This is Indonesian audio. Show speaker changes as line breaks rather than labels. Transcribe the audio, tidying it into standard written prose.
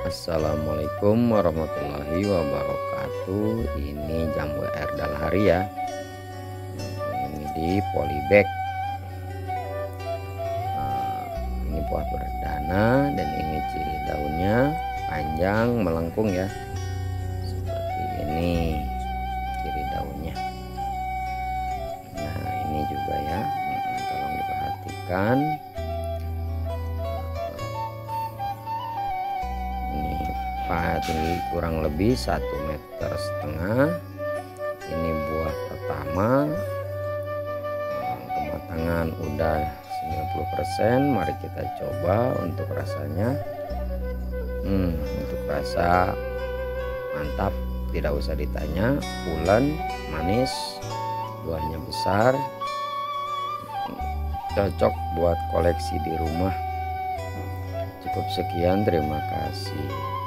Assalamualaikum warahmatullahi wabarakatuh. Ini jambu air dalharia ya. Ini di polybag. Ini buah perdana dan ini ciri daunnya panjang melengkung ya. Seperti ini ciri daunnya. Nah, ini juga ya. Tolong diperhatikan. Tinggi kurang lebih 1,5 meter. Ini buah pertama, kematangan udah 90%. Mari kita coba untuk rasanya. Untuk rasa mantap, tidak usah ditanya, pulen, manis, buahnya besar, cocok buat koleksi di rumah. Cukup sekian, terima kasih.